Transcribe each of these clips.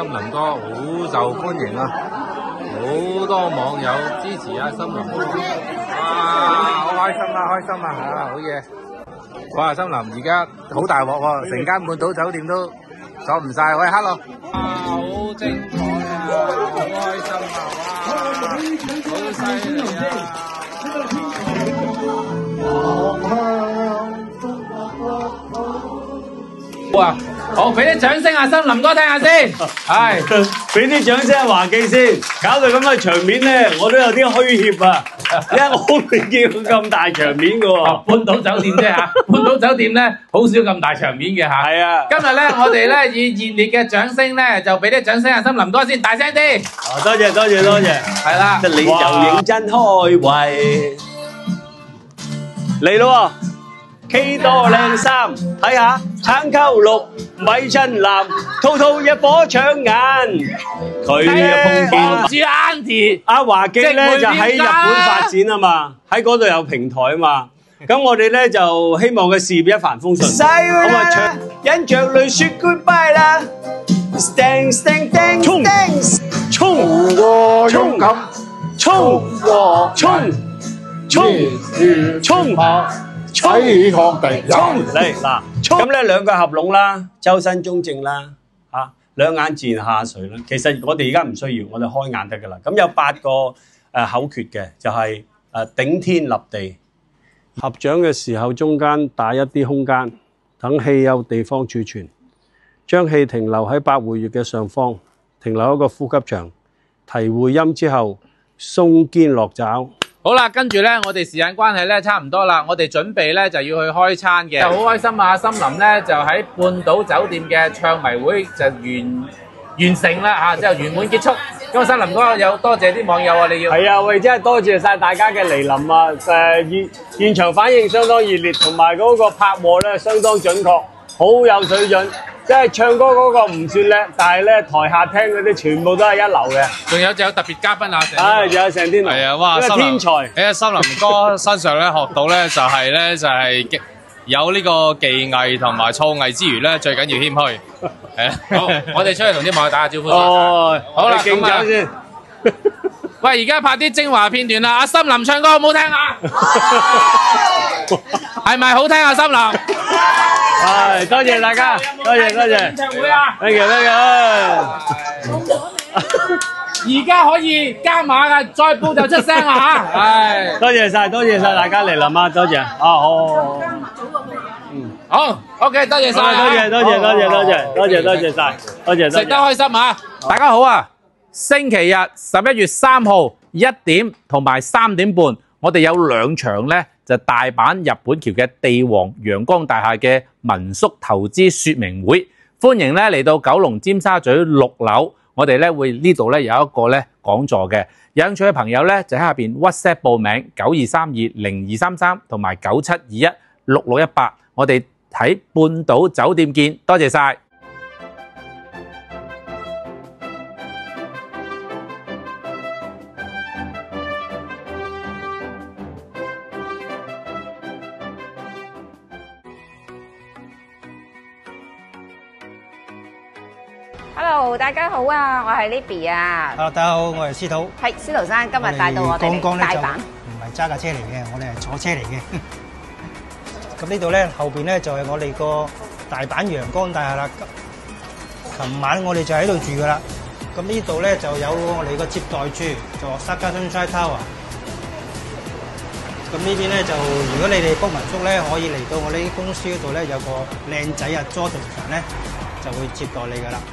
森林哥好受歡迎啊，好多網友支持阿森林哥，哇，好開心啊，開心啊，好嘢！哇，森林而家好大鑊喎，成間半島酒店都坐唔晒，喂 ，hello， 好精彩啊，好開心啊，哇，好犀利啊！哇！好，俾啲掌聲阿森林哥聽下先，係俾啲掌聲阿華記先，搞到咁嘅場面咧，我都有啲虛怯啊，因為我未見過咁大場面嘅喎。 半島酒店啫嚇，半島酒店咧好少咁大場面嘅嚇。 係啊， 今日咧我哋咧以熱烈嘅掌聲咧，就俾啲掌聲阿森林哥先，大聲啲。 多謝多謝多謝， 係啦， 你就認真開胃嚟咯喎！K 多靚衫，睇下橙溝綠、米襯藍，套套一火搶眼。佢又碰見住 Auntie 阿華記咧就喺日本發展啊嘛，喺嗰度有平台啊嘛。咁我哋咧就希望佢事業一帆風順。咁啊唱忍着淚說 goodbye 啦 ，stand stand stand， 衝衝和勇敢，衝和衝衝衝。 睇抗敵人嚟嗱，咁咧兩個合攏啦，周身中正啦，嚇兩眼自然下垂啦。其實我哋而家唔需要，我哋開眼得噶啦。咁有8個口訣嘅，就係頂天立地。合掌嘅時候，中間打一啲空間，等氣有地方儲存，將氣停留喺百會穴嘅上方，停留一個呼吸場，提會陰之後，鬆肩落爪。 好啦，跟住咧，我哋時間關係咧，差唔多啦，我哋準備咧就要去開餐嘅。好開心啊！森林咧就喺半島酒店嘅唱迷會就完成啦嚇，之後圓滿結束。咁森林哥有多謝啲網友啊，你要係啊，喂，真係多謝晒大家嘅嚟臨啊！現場反應相當熱烈，同埋嗰個拍和咧相當準確，好有水準。即係唱歌嗰個唔算叻，但係咧台下聽嗰啲全部都係一流嘅。 仲有特別嘉賓啊！ 唉，仲有成天係啊，哇！ 天才喺森林哥身上咧學到咧就係有呢個技藝同埋創藝之餘咧，最緊要謙虛。係啊， 好，我哋出去同啲網友打下招呼先。 哦， 好啦， 敬酒先。 喂，而家拍啲精華片段啦，阿森林唱歌好唔好聽啊？係咪好聽啊？森林？ 係，多謝大家，多謝多謝。 演唱會啊 ！thank you。 而家可以加碼噶，再報就出聲啦嚇！係， 多謝晒大家嚟臨啊！多謝。啊，好。 好 ，OK， 多謝晒， 多謝晒，多謝。 食得開心啊！大家好啊！星期日11月3號1點同埋3點半，我哋有2場咧，就大阪日本橋嘅地王陽光大廈嘅民宿投資說明會，歡迎咧嚟到九龍尖沙咀6樓，我哋咧會呢度咧有一個咧講座嘅，有興趣嘅朋友咧就喺下邊 WhatsApp 報名92320233同埋97216618，我哋喺半島酒店見，多謝晒。 Hello， 大家好啊，我係 Libby 啊。 Hello， 大家好，我係司徒。 係司徒生，今日帶到我哋嚟大阪。 唔係揸架車嚟嘅，我哋係坐車嚟嘅。咁呢度咧後邊咧就係我哋個大阪陽光大廈啦。琴晚我哋就喺度住噶啦。咁呢度咧就有我哋個接待處，就 Osaka Sunshine Tower。咁呢邊咧就如果你哋 book 民宿咧，可以嚟到我呢啲公司嗰度咧，有個靚仔啊 Jordan 咧就會接待你噶啦。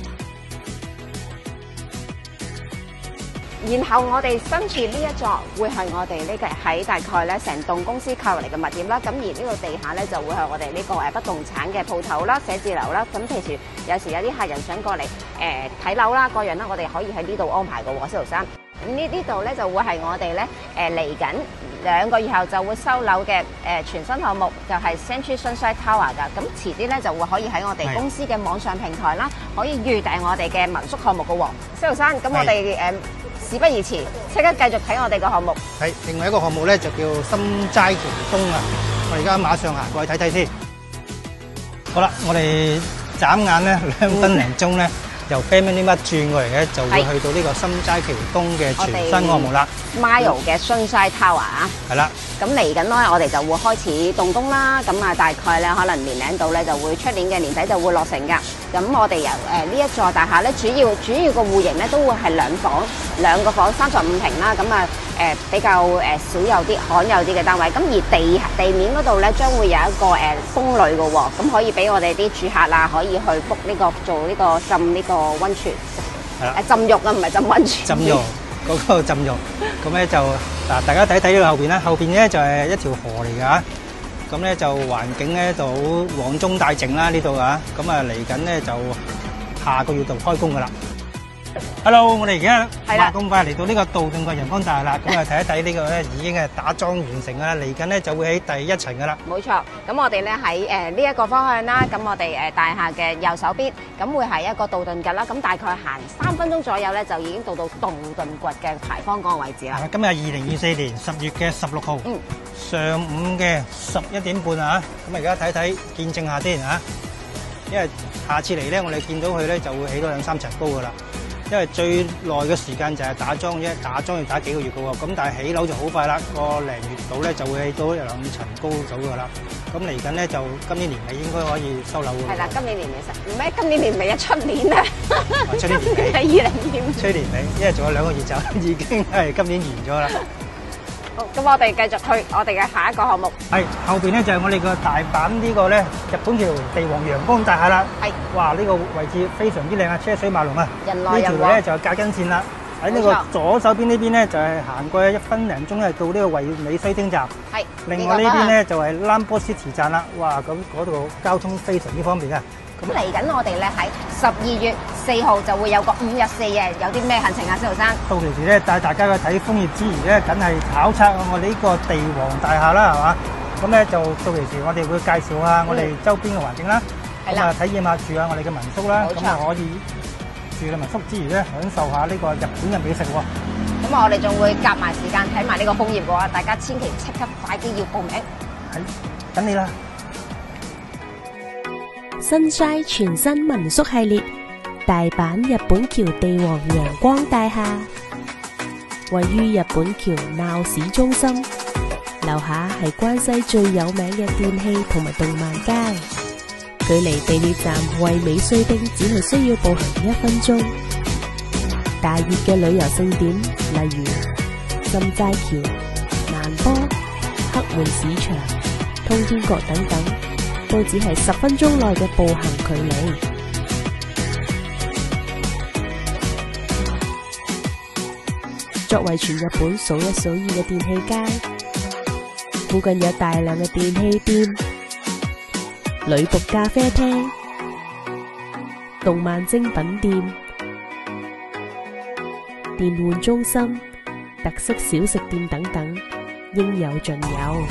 然後我哋跟住呢一座會係我哋呢個喺大概咧成棟公司靠嚟嘅物業啦，咁而呢個地下咧就會係我哋呢個不動產嘅鋪頭啦、寫字樓啦。咁譬如有時有啲客人想過嚟睇樓啦，各樣啦，我哋可以喺呢度安排嘅喎，司徒生。咁呢度咧就會係我哋咧嚟緊2個月後就會收樓嘅全新項目，就係 Century Sunshine Tower 㗎。咁遲啲咧就會可以喺我哋公司嘅網上平台啦，可以預訂我哋嘅民宿項目嘅喎，司徒生。咁我哋事不宜遲，即刻繼續睇我哋個項目。 係，另外一個項目咧就叫心齋橋東啊！我而家馬上行過去睇睇先。好啦，我哋眨眼咧2分零鐘咧由 Family Mart 轉過嚟咧，就會去到呢個心齋橋東嘅全新項目啦。 Mile 嘅 Sunshine Tower 啊， 係啦， 咁嚟緊咧，我哋就會開始動工啦。咁啊，大概咧可能年零度咧就會出年嘅年底就會落成㗎。咁我哋由呢一座大廈咧，主要個戶型咧都會係兩個房35平啦。咁啊比較少有啲罕有啲嘅單位。咁而地面嗰度咧將會有一個風呂嘅喎，咁可以俾我哋啲住客啊可以去 book 呢個做呢個浸呢個溫泉。 係啦， 浸浴啊，唔係浸溫泉。 浸浴嗰個浸浴，咁咧就嗱，大家睇睇呢個後邊啦，後邊咧就係一條河嚟㗎。咁咧就環境咧就黃中帶靜啦呢度啊，咁啊嚟緊咧就下個月就開工㗎啦。Hello， 我哋而家話咁快嚟到呢個道頓堀陽光大廈啦，咁啊睇一睇呢個咧已經係打樁完成啦，嚟緊咧就會喺第一層㗎啦。 冇錯，咁我哋咧喺呢一個方向啦，咁我哋大廈嘅右手邊，咁會係一個道頓堀啦，咁大概行3分鐘左右咧就已經到道頓堀嘅牌坊嗰個位置啦。 今日2024年10月嘅16號，上午嘅11點半啊，咁而家睇睇見證下先啊，因為下次嚟咧我哋見到佢咧就會起到2-3層高㗎啦。因為最耐嘅時間就係打樁啫，打樁要打幾個月嘅喎，咁但係起樓就好快啦，個零月度咧就會起到2層高咗㗎啦。咁嚟緊咧就今年年尾應該可以收樓㗎。 係啦，今年年尾唔係今年年尾啊，出年啊， 出年年尾係出年尾，因為仲有2個月就已經係今年完咗啦。 好，咁我哋繼續去我哋嘅下一個項目。 係後邊咧就係我哋個大阪呢個咧日本橋地王陽光大廈啦。係，哇！呢個位置非常之靚啊，車水馬龍啊。 人來人往。 呢條咧就係隔根線啦。喺呢個左手邊呢邊咧就係行過1分零鐘係到呢個惠美西町站。係。另外呢邊咧就係蘭波斯池站啦。哇！咁嗰度交通非常之方便啊。 咁嚟緊我哋咧喺12月4號就會有個5日4夜，有啲咩行程啊，司徒生？ 到時咧帶大家去睇楓葉之餘咧，梗係考察我哋呢個地王大廈啦，係嘛？咁咧就到時我哋會介紹下我哋周邊嘅環境啦，咁啊體驗下住下我哋嘅民宿啦，咁啊可以住嘅民宿之餘咧，享受下呢個日本嘅美食喎。 咁我哋仲會夾埋時間睇埋呢個楓葉嘅話，大家千祈即刻快啲要報名。 係，等你啦！ Sunshine 全新民宿系列，大阪日本橋地王陽光大廈，位於日本橋鬧市中心，樓下係關西最有名嘅電器同埋動漫街，距離地鐵站惠美須町只係需要步行1分鐘。大熱嘅旅遊勝點，例如心齋橋、難波、黑門市場、通天閣等等，都只係10分鐘內嘅步行距離。作為全日本數一數二嘅電器街，附近有大量嘅電器店、女僕咖啡廳、動漫精品店、電玩中心、特色小食店等等，應有盡有。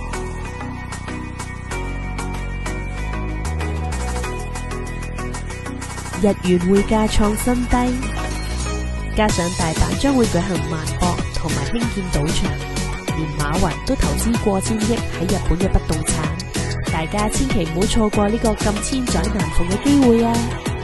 日元匯價創新低，加上大阪將會舉行萬博同埋興建賭場，連馬雲都投資過千億喺日本嘅不動產，大家千祈唔好錯過呢個咁千載難逢嘅機會啊！